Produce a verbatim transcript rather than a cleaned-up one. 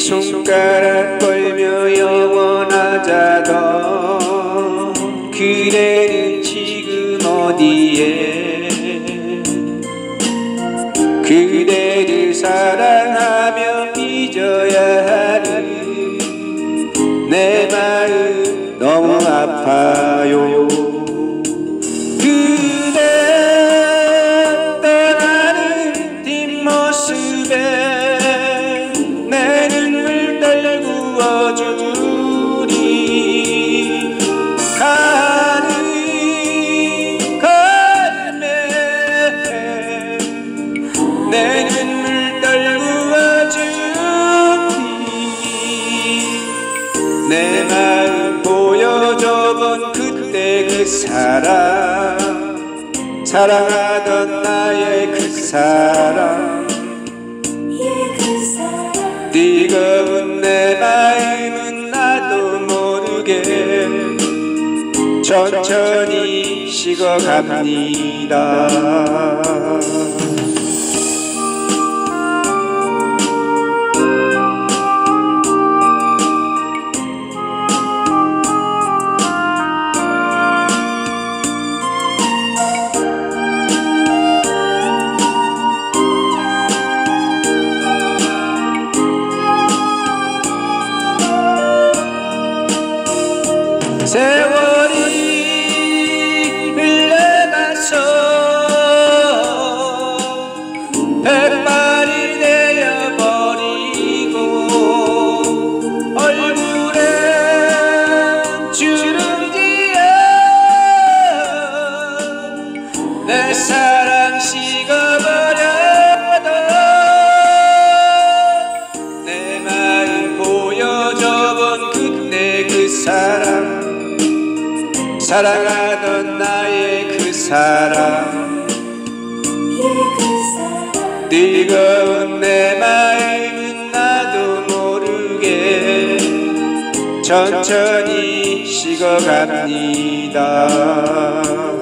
손가락 걸며 영원하자던 그대는 지금 어디에 그대를 사랑하며 잊어야 하는 내 마음 너무 아파요. 그대 떠나는 뒷모습에 내 눈물 떨구어주니 가는 걸음에 내 눈물 떨구어주니 내 마음 보여줘본 그때 그 사람 사랑하던 나의 그 사람 뜨거운 내 마음은 나도 모르게 천천히 식어갑니다. 세월이 흘러가서 백발이 되어버리고 얼굴에 주름지어 내 사랑 식어버려도 내 마음 보여줘본 그때 그 사람 사랑하던 나의 그 사람 뜨거운 내 마음은 나도 모르게 천천히 식어갑니다.